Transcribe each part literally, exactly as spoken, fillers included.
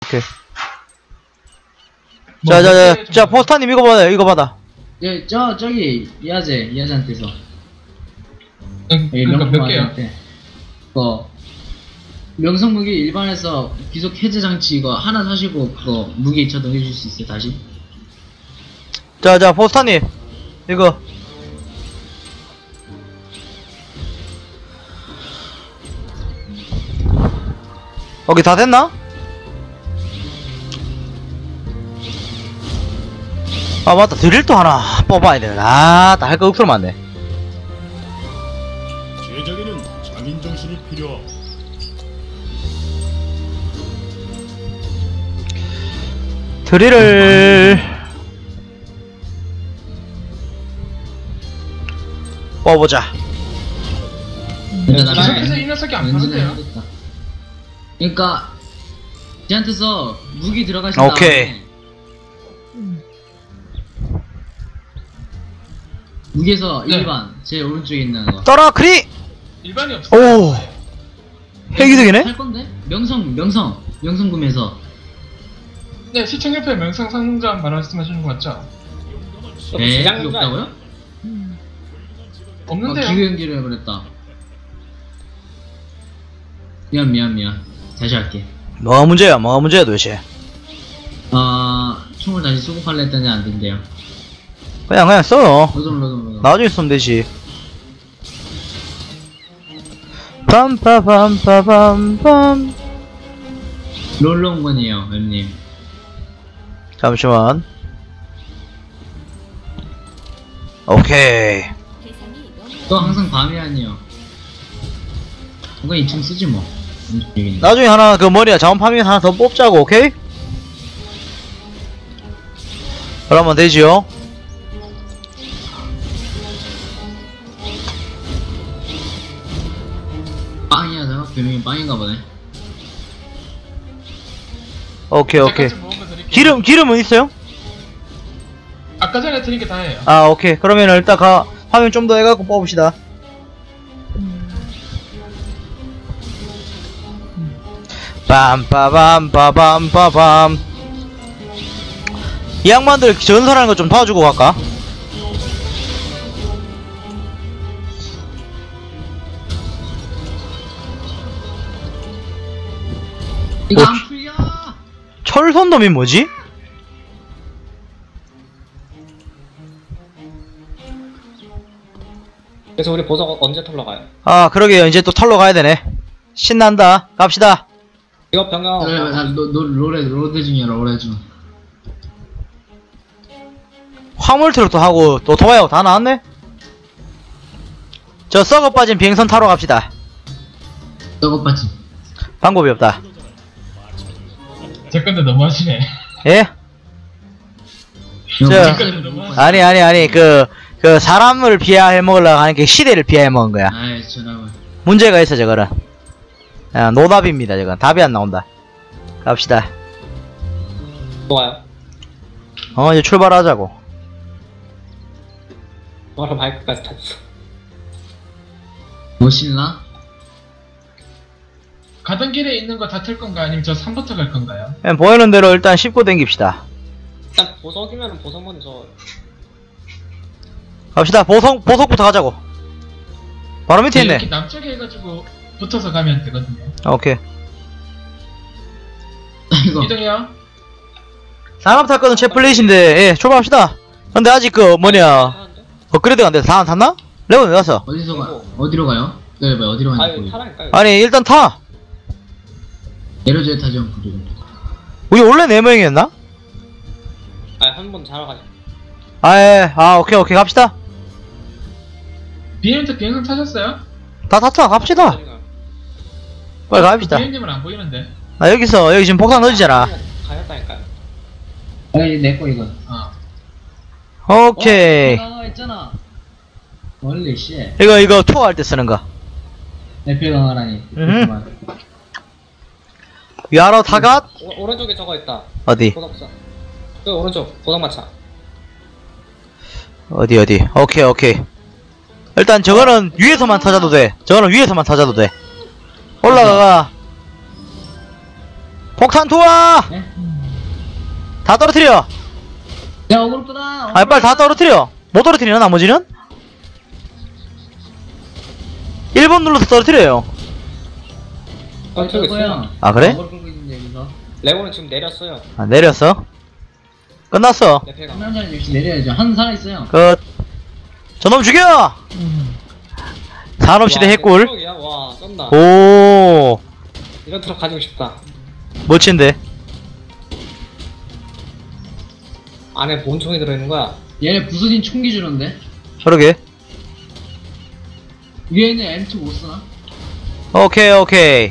오케이. 뭐 자, 자, 몇 자, 개 자, 정도? 포스터님 이거 받아, 이거 받아. 예, 저 저기 이하재 이하재한테서 응, 여기 그러니까 몇 개요? 명성한테 그거 명성 무기 일반에서 기속 해제 장치 이거 하나 사시고 그거 무기 저동해줄 수 있어요 다시? 자, 자, 포스터님 이거. 오케이, 다 됐나? 아, 맞다. 드릴도 하나 뽑아야 되네. 아, 다 할 거 억수로 많네. 제작에는 장인 정신이 필요하오. 드릴을 뽑아보자. 일단 계속해서 이 녀석이 안 파는데요? 해야겠다. 그러니까 쟤한테서 무기 들어가신 오케이. 다음에 무기에서 네. 일반 제 오른쪽에 있는 거 떠라 크리! 일반이 없어요. 오! 핵이득이네? 살 건데? 명성 명성 명성 구매에서 네, 시청협회 명성 상점 말씀하시는 거 맞죠? 에? 그게 없다고요? 아, 없는데요? 기후 연기를 해버렸다. 미안 미안 미안. 다시 할게. 뭐가 문제야, 뭐가 문제야 도대체. 아 총을 다시 수급하려 했더니 안 된대요. 그냥 그냥 써. 로동 로동 로동. 나중에 쓰면 되지. 빰빠밤빠밤빰. 롤롱건이에요 웹님. 잠시만. 오케이. 또 항상 밤이 아니에요. 그건 이 총 쓰지 뭐. 움직이는 거. 나중에 하나 그 머리야 자원 파밍 하나 더 뽑자고. 오케이? 그러면 되지요. 빵이야 내가 별명이 빵인가 보네. 오케이 오케이. 제가 먹은 거 드릴게요. 기름 기름은 있어요? 아까 전에 드린 게 다예요. 아 오케이. 그러면 일단 가 화면 좀 더 해갖고 뽑읍시다. 빰빠밤빠밤빠밤. 이 양반들 전설하는 거 좀 도와주고 갈까? 이거 어, 안 풀려. 철선돔이 뭐지? 그래서 우리 보석 언제 털러 가요? 아 그러게요. 이제 또 털러 가야 되네. 신난다. 갑시다. 이거 병영 그래 나 로, 로, 로레 로레 중이야 로레 중. 화물 트럭도 하고 또 오토바이하고 다 나왔네? 저 썩어 빠진 비행선 타러 갑시다. 저것 빠지. 방법이 없다. 제 건데 너무하시네. 예? 저- 아니 아니 아니 그, 그 사람을 비하해 먹으려고 하는 게 시대를 비하해 먹은 거야. 아이 저라고. 문제가 있어 저거는. 아, 노답입니다 저건. 답이 안 나온다. 갑시다. 좋아요. 어 이제 출발하자고. 바로 바이크까지 탔어. 멋있나? 가던 길에 있는 거 다 틀 건가 아니면 저 산부터 갈 건가요? 그냥 보이는 대로 일단 씹고 댕깁시다. 일단 보석이면 보석 먼저. 갑시다. 보석 보석부터 가자고. 바로 밑에 이렇게 있네. 남쪽에 해가지고 붙어서 가면 되거든요. 오케이. 이거 이동해요. 상업 탈 거는 채플릿인데 예 출발합시다. 근데 아직 그 뭐냐 하는데? 업그레이드가 안 돼서 다 안 탔나? 레몬 왜 왔어? 어디서 가? 어디로 가요? 네, 뭐 어디로 가는지 아니 모르겠어. 타라니까요. 아니 일단 타. 내려줘야 타죠 그리고. 우리 원래 네 명이었나? 아니 한 번 자러 가자. 아예 아 오케이 오케이 갑시다. 비행한테 비행선 타셨어요? 다 탔다 갑시다. 빨리 갑시다. 비행님은 안 보이는데. 나 여기서 여기 지금 폭탄 넣어지잖아. 가였다니까요. 아니 내거 이건. 어. 오케이. 어, 있잖아. 원래 씨. 이거 이거 투어할 때 쓰는 거. 대표 강화라니. 음. 위아래 타갓 오, 오른쪽에 저거 있다. 어디 보석사. 그 오른쪽 보석 마차. 어디 어디 오케이 오케이. 일단 저거는 위에서만 타자도 돼. 저거는 위에서만 타자도 돼. 올라가가 폭탄 투하! 네? 다 떨어뜨려! 야 어그로 끄다. 아, 빨리 다 떨어뜨려! 못 떨어뜨리나, 나머지는? 일 번 눌러서 떨어뜨려요. 어, 저기 있어요. 아, 그래? 어그로 끌고 있는데 여기서. 레고는 지금 내렸어요. 아, 내렸어? 끝났어. 레페가. 한 명짜리 역시 내려야죠. 한 살아 있어요. 끝. 저놈 죽여! 산업시대 해꿀. 야, 와, 쩐다. 오, 이런 트럭 가지고 싶다. 멋진데. 안에 뭔 총이 들어있는 거야? 얘네 부서진 총기 주는데. 그러게. 위에 있는 엠 투 못 쓰나? 오케이, 오케이.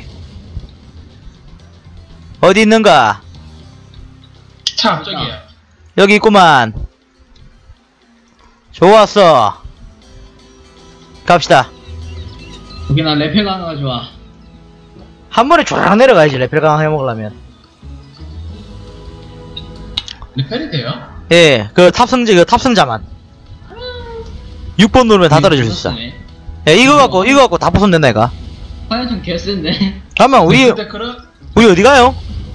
어디 있는가? 차 앞쪽이에요. 여기 있구만. 좋았어. 갑시다. 여기 난 레펠 강화가 좋아. 한 번에 쫙 내려가야지, 레펠 강화 해먹으려면. 리펠이 돼요? 예, 그 탑승자, 그 탑승자만. 육 번 누르면 다 떨어질 수 있어. 부쉈네. 예, 이거 갖고, 이거 갖고 다 부수면 된다, 이거. 화염총 개센데. 잠깐만, 우리, 근데 그런 우리 어디 가요?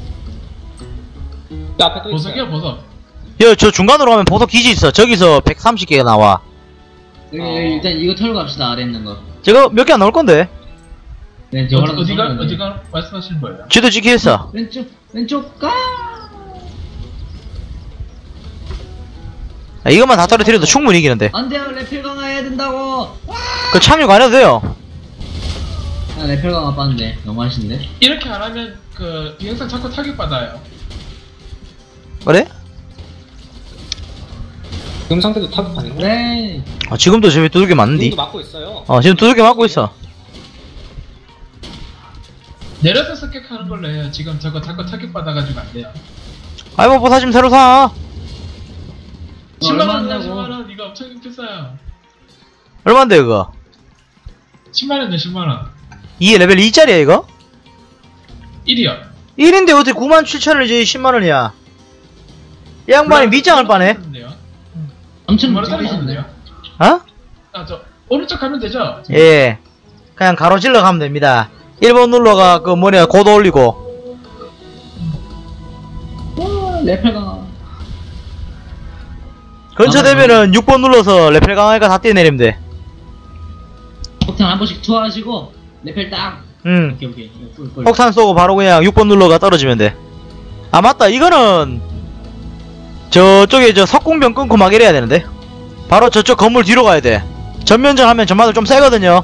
야, 앞에 또 있어. 보석이야 보석. 여, 저 중간으로 가면 보석 기지 있어. 저기서 백삼십 개가 나와. 여기, 어. 여기 일단 이거 털고 갑시다. 아래 있는 거. 저거 몇 개 안 나올 건데? 네, 어디, 저거랑 어디가 털고 어디가 말씀하시는 거예요? 쥐도 찍혀있어. 왼쪽 왼쪽 가. 아, 이것만 다 떨어뜨려도 충분히 이기는데. 안돼요. 레펠 강화해야 된다고. 그 착륙 안 해도 돼요. 아, 레펠 강화 빠는데 너무 하신데. 이렇게 안 하면 그 비행선 자꾸 타격 받아요. 그래? 지금 상태도 타격 아닌가? 그래. 아, 지금도 저기 두들겨 맞는디? 지금도 맞고 있어요. 어, 지금 두들겨 맞고 있어. 내려서 습격하는 걸로 해요. 지금 저거 자꾸 타격 받아가지고 안 돼요. 아이고, 뭐 사심 새로 사. 십만 얼마 원, 한다고? 십만 원 이거 엄청 비싸요. 얼만데, 그거? 십만 원이요, 십만 원. 이게 레벨 이짜리야, 이거? 일이요. 일인데 어떻게 구만 칠천을 이제 십만 원이야? 이 양반이 밑장을 빠네? 엄청 십만 원 찍으신데. 떨어지는데요? 어? 아, 저 오른쪽 가면 되죠? 예. 그냥 가로질러 가면 됩니다. 일 번 눌러가, 그 뭐냐, 고도 올리고. 와, 레펠 강화. 근처 되면은 육 번 눌러서 레펠 강화니까 다 뛰어내리면 돼. 폭탄 한 번씩 투하하시고 레펠 딱. 응. 오케이 오케이. 꿀, 꿀. 폭탄 쏘고 바로 그냥 육 번 눌러가 떨어지면 돼. 아, 맞다. 이거는 저쪽에 저 석궁병 끊고 막 이래야 되는데. 바로 저쪽 건물 뒤로 가야 돼. 전면전 하면 전마들 좀 세거든요.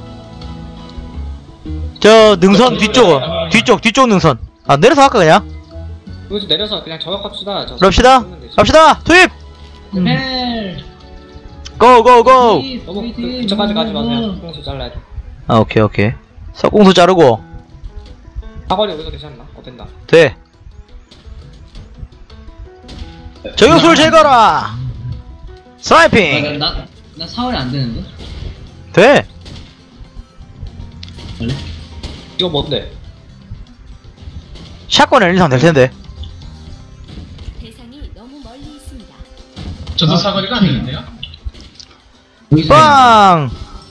저 능선 뒤쪽, 뒤쪽, 뒤쪽 능선. 아, 내려서 할까, 그냥? 여기서 내려서 그냥 저격합시다. 저 그럽시다. 쏘면 되지. 갑시다. 투입! 레펠. 고, 고, 고! 너무 그, 그쪽까지 가지 마세요. 홍수 잘라야 돼. 아, 오케이, 오케이. 석궁수 자르고. 사거리 여기서 되지 않나? 어땠나? 돼. 저격수를 제거라! 스나이핑! 나나 나 사월이 안 되는데. 돼! 원래? 이거 뭔데? 샷건 일 이상 될 텐데. 대상이 너무 멀리 있습니다. 저도 아, 사거리가 안 되는데요? 여기서 빵!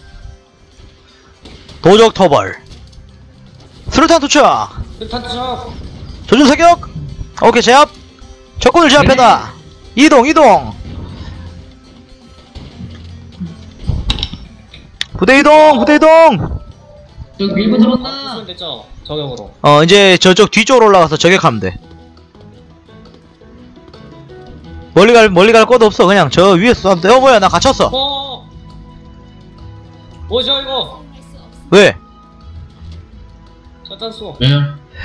도적 터벌. 수류탄 투척! 일단 투척! 조준 사격! 오케이, 제압! 적군을 제압해다! 이동, 이동! 부대 이동! 부대 이동! 저기 밀고 아, 들어온다. 부수면 됐죠? 저격으로. 어, 이제 저쪽 뒤쪽으로 올라가서 저격하면 돼. 멀리 갈, 멀리 갈 것도 없어. 그냥 저 위에서 쏴도 돼. 어, 뭐야, 나 갇혔어. 어! 뭐죠 이거? 사용할 수 없습니다. 왜? 샷단 쏘. 왜요?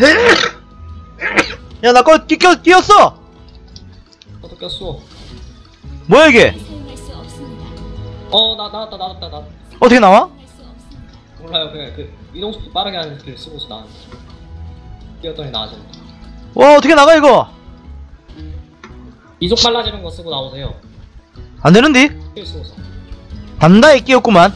야, 나 거, 끼, 끼, 끼었어! 저도 꼈어. 뭐야, 이게? 사용할 수 없습니다. 어, 나 나왔다 나왔다 나. 어떻게 나와? 사용할 수 없습니다. 몰라요. 그냥 그 이동 속도 빠르게 하는 스킬 쓰고서 나왔는데. 뛰었더니 나와진다. 와, 어떻게 나가, 이거? 이속 빨라지는 거 쓰고 나오세요. 안 되는디? 스킬 쓰고서. 단다에 끼었구만.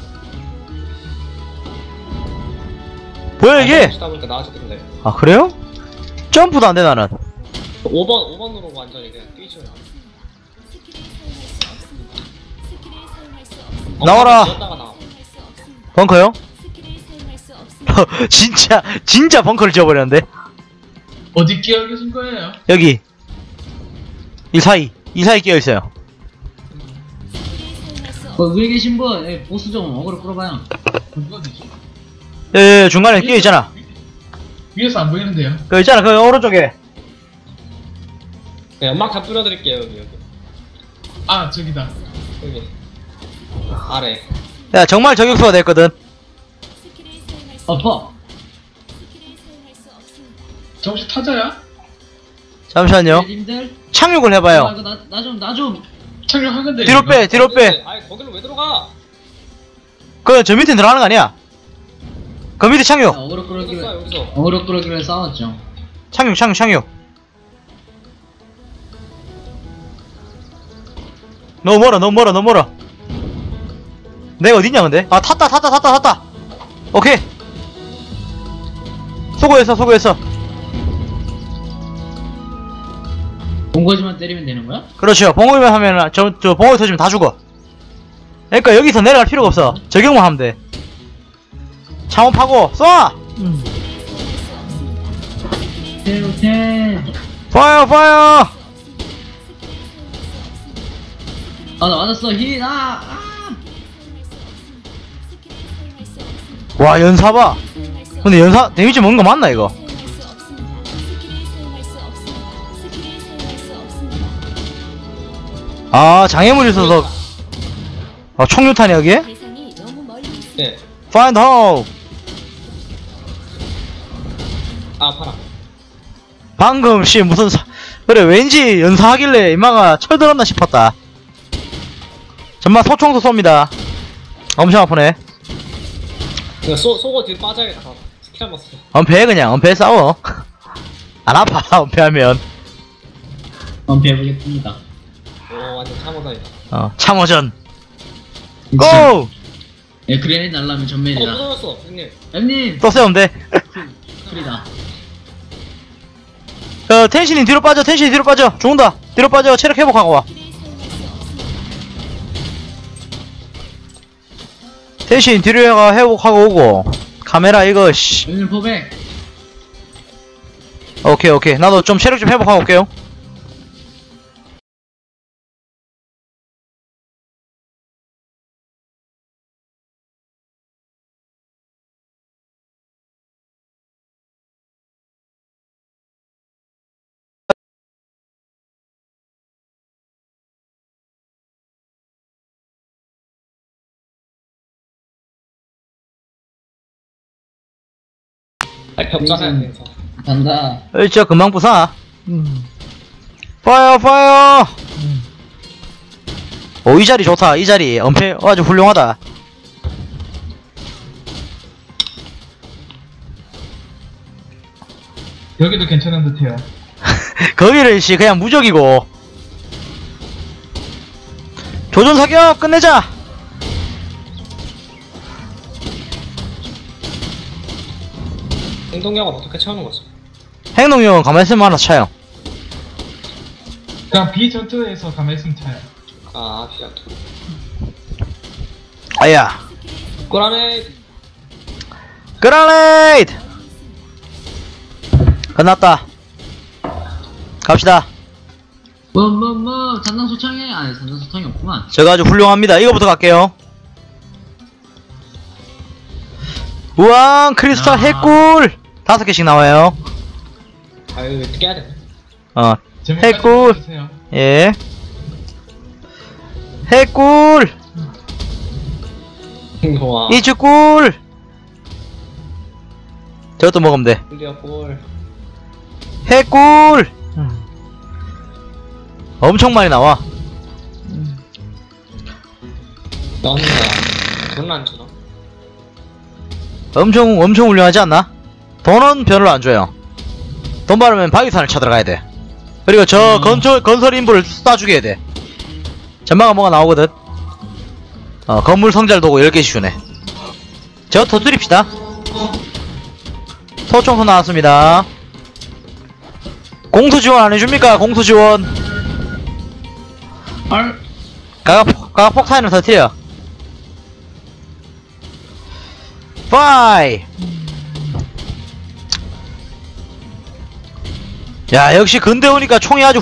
뭐야, 이게? 하다 보니까 나아지던데. 아, 그래요? 점프도 안 돼, 나는. 오 번 오 번으로 완전히 그냥 뛰시면. 스킬을 사용할 수 없습니다. 스킬을 사용할 수 없습니다. 나와라. 뛰었다가 나와. 사용할 수 없습니다. 벙커요? 스킬을 사용할 수 없습니다. 진짜, 진짜 벙커를 지어버렸는데? 어디 끼어 계신 거예요? 여기 이 사이 이 사이 끼어있어요. 스킬을 사용할 수 없. 어, 위에 계신 분, 예, 보스 좀 어그로 끌어봐요. 누가 되지? 예, 예, 중간에 끼어있잖아. 위에서 안 보이는데요? 그 있잖아 그 오른쪽에. 네, 연막 다 뿌려드릴게요 여기 여기 아 저기다. 여기 아래. 야 정말 저격수가 됐거든. 스킬을 사용할 수 어퍼. 스킬을 사용할 수 없습니다. 저 혹시 타자야? 잠시만요. 님들. 착륙을 아, 해봐요. 이거 나, 나 좀, 나 좀. 착륙하건데. 뒤로 이거. 빼 뒤로 빼. 아니 거기로 왜 들어가? 그 저 밑에 들어가는 거 아니야? 그 밑에 야, 착륙 어그로 여기서 끌어기로. 쏴 여기서. 어그로 끌어기로 싸웠죠. 착륙 착륙 착륙. 너무 멀어 너무 멀어 너무 멀어. 내가 어딨냐 근데? 아 탔다 탔다 탔다 탔다. 오케이. 수고했어 수고했어. 본거지만 때리면 되는 거야? 그렇죠. 봉우리만 하면 저, 저 봉우리 터지면 다 죽어. 그러니까 여기서 내려갈 필요가 없어. 저격만 하면 돼. 창원 파고 쏴! 테로테. 파이어 파이어! 아, 나 맞았어. 힐, 아, 아. 스킬을 사용할 수 없습니다. 와 연사 봐. 사용할 수 근데 연사 데미지 먹는 거 맞나 이거? 사용할 수 없습니다. 스킬을 사용할 수 없습니다. 스킬을 사용할 수 없습니다. 아 장애물이 있어서 아 총류탄이 여기에? 대상이 너무 멀리 있습니다. 네. 파인드 홈! 아 파라. 방금 씨 무슨 사... 그래 왠지 연사하길래 이마가 철들었나 싶었다. 정말 소총도 쏩니다. 엄청 아프네. 이거 쏘 쏘고 뒤로 빠져야겠다. 스킬 한번 써. 엄폐해 그냥 엄폐해 싸워. 안 아파 엄폐하면. 언패해보겠습니다. 오 완전 참호다이다. 어 참호전 고! 고! 예, 그레네이드 날라면 어 전멸이다. 부서졌어 형님. 형님! 또 세우면 돼. 쿨이다. 어 텐신이 뒤로 빠져 텐신이 뒤로 빠져 죽는다. 뒤로 빠져 체력 회복하고 와. 스킬을 사용할 수 없습니다. 텐신 뒤로 가 회복하고 오고. 카메라 이거 씨. 형님 포백. 오케이 오케이 나도 좀 체력 좀 회복하고 올게요. 아니 벽자사야 돼서. 간다. 어이 저 금방 부사. 파이어 파이어. 오 이 자리 좋다. 이 자리 엄폐 아주 훌륭하다. 여기도 괜찮은 듯해요. 거기를 씨 그냥 무적이고. 조준 사격 끝내자. 행동력은 어떻게 채우는 거지? 행동력은 가만히 있으면 하나 차요. 그냥 비전투에서 가만히 있으면 차요. 아 비자투. 아야. 꼬라네. 그라네이드. 끝났다. 갑시다. 뭐, 뭐, 뭐, 잔당소창에, 아니, 잔당소창이 없구만. 제가 아주 훌륭합니다. 이거부터 갈게요. 우왕 크리스탈 아. 핵꿀 다섯 개씩 나와요. 아유 어떻게 해야 돼? 어 제목까지 핵꿀. 써주세요. 예. 핵꿀 와. 이츠꿀. 저것도 먹으면 돼. 클리어 볼. 핵꿀. 엄청 많이 나와. 나온다. 돈은 안 주나? 엄청 엄청 훌륭하지 않나? 돈은 별로 안 줘요. 돈 받으면 바위산을 쳐들어가야 돼. 그리고 저 음. 건설 건설 인부를 쏴 죽여야 돼. 전마가 뭐가 나오거든. 어 건물 성잘 도구 열 개씩 주네. 저 터뜨립시다. 소총소 나왔습니다. 공수 지원 안 해줍니까? 공수 지원. 헐. 가각 가각 폭탄을 터뜨려. 파이. 야 역시 근대 오니까 총이 아주